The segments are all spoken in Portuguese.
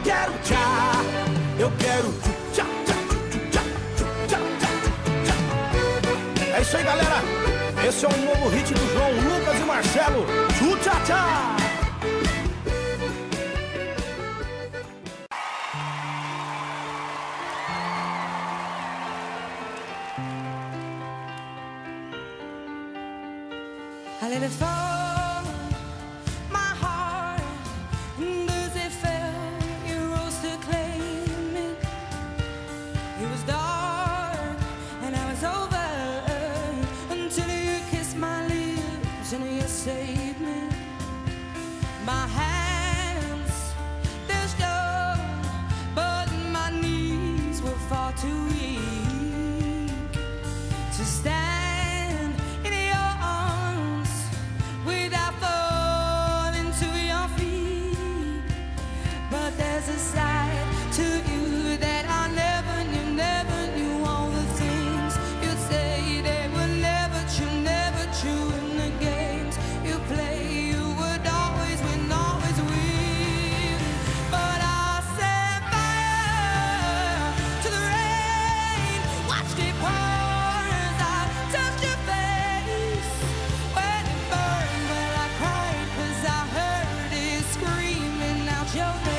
quero tchá, eu quero tchá, tchá, tchá, tchá, tchá, tchá. É isso aí, galera. Esse é um novo hit do João Lucas e Marcelo. Tchá, tchá. I let it fall, my heart, and as it fell, you rose to claim it. It was dark, and I was over, until you kissed my lips, and you saved me. My hands, they're strong, but my knees were far too weak to stand. There's a side to you that I never knew all the things you'd say. They were never true in the games you play. You would always win, always win. But I set fire to the rain, watched it pour as I touched your face. When it burned, well I cried 'cause I heard it screaming out your name.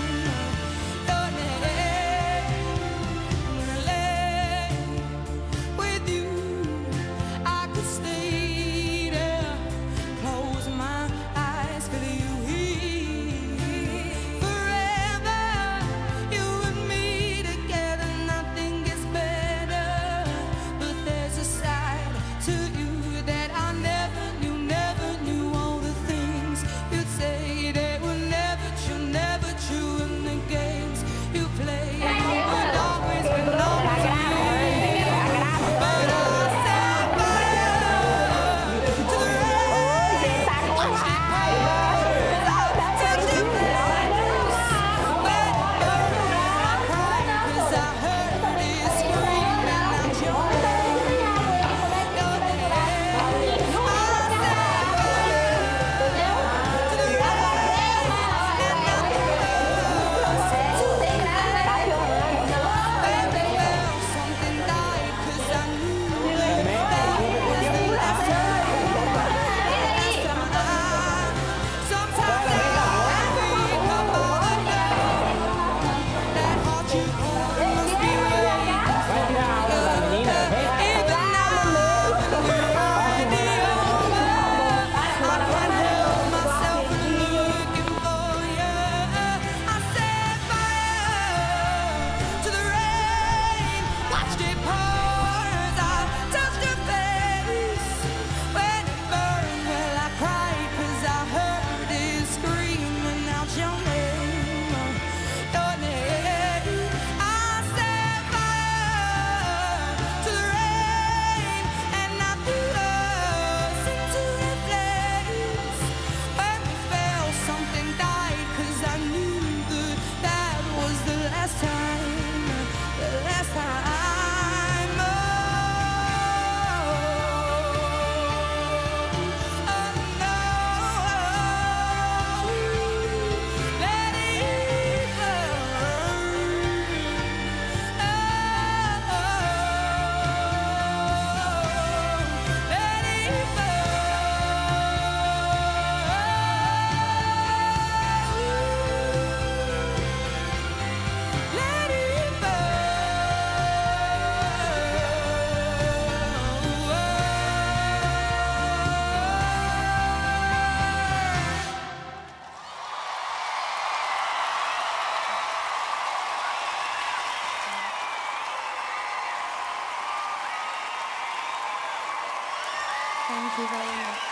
Thank you very much.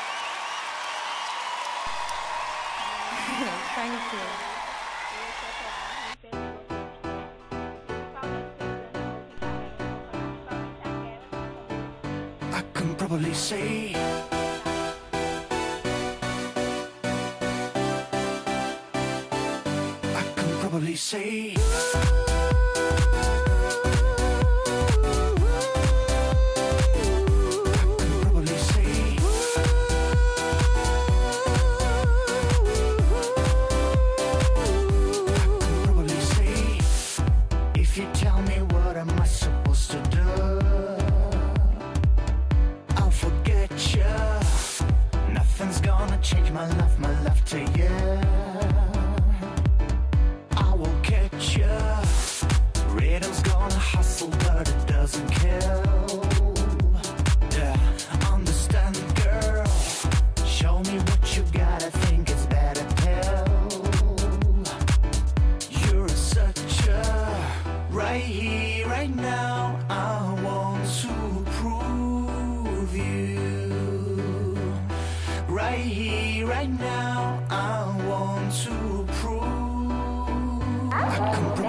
Thank you. I can probably say I can probably say I can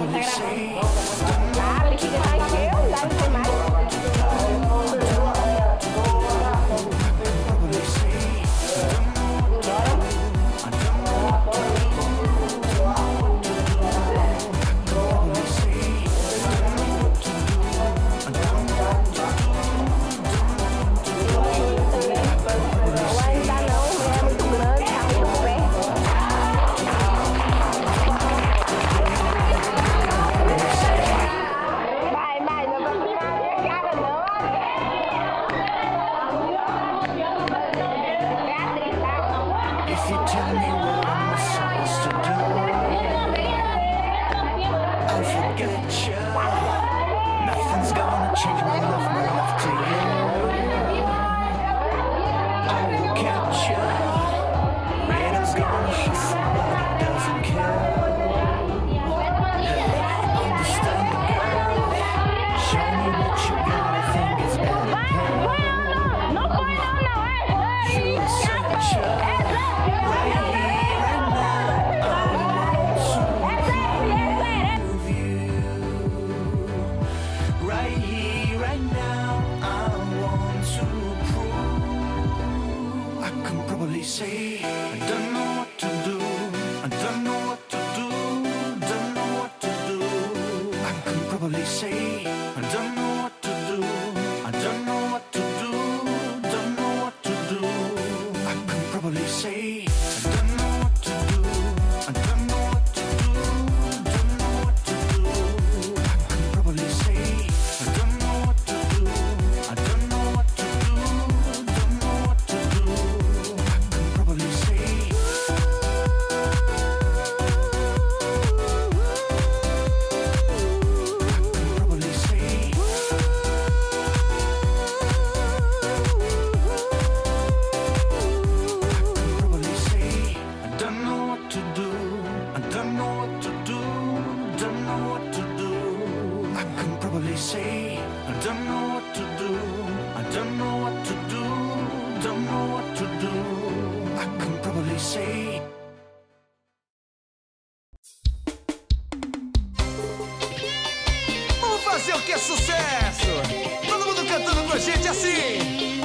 Vamos fazer o que é sucesso? Todo mundo cantando com a gente assim.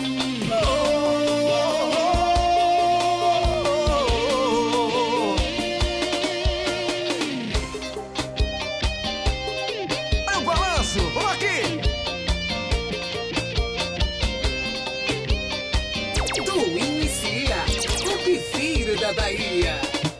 Olha o balanço, vamos aqui. Tu inicia o piseiro da Bahia.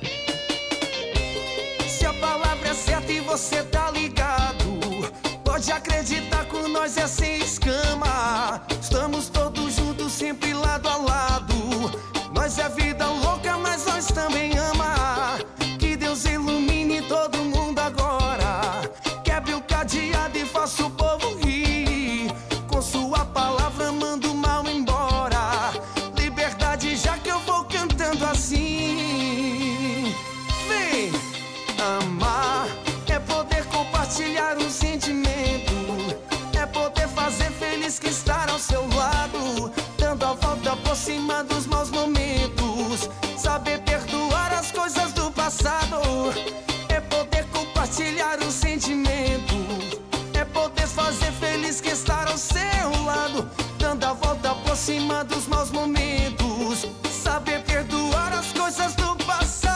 Se a palavra é certa e você tá ligado, pode acreditar com nós é sem escama. Estamos todos juntos, sempre lado a lado. Nós é vida louca, mas nós também ama. Que Deus ilumine todo mundo agora. Quebre o cadeado e faça o povo rir. Com sua palavra manda o mal embora. Liberdade, já que eu vou cantando assim. Vem! Amar é poder compartilhar um sentimento, é poder fazer feliz que estar ao seu lado, dando a volta por cima dos maus momentos, saber perdoar as coisas do passado, é poder compartilhar um sentimento, é poder fazer feliz que estar ao seu lado, dando a volta por cima dos maus momentos, saber perdoar as coisas do passado.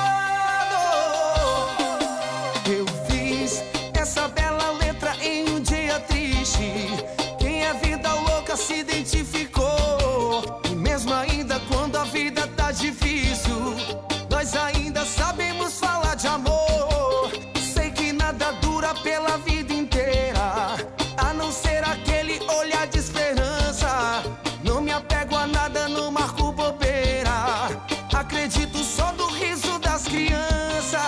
Eu fiz essa bela letra em um dia triste. Quem é vida louca se identificou. E mesmo ainda quando a vida tá difícil, nós ainda sabemos falar de amor. Sei que nada dura pela vida inteira, a não ser aquele olhar de esperança. Não me apego a nada, não marco bobeira. Acredito só no riso das crianças.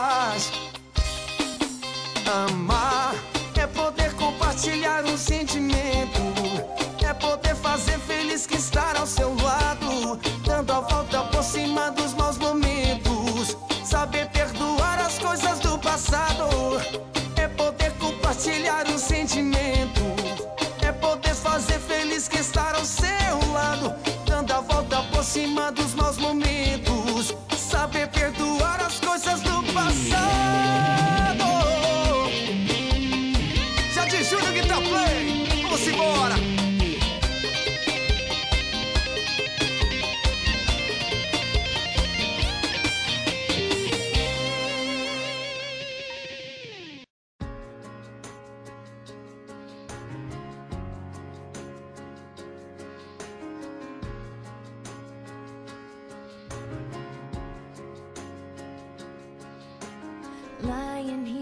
Amar é poder compartilhar um sentimento, é poder fazer feliz que estar ao seu lado, dando a volta por cima dos maus momentos, saber perdoar as coisas do passado, é poder compartilhar um sentimento, é poder fazer feliz que estar ao seu lado, dando a volta por cima dos maus momentos, saber perdoar as coisas do passado. lying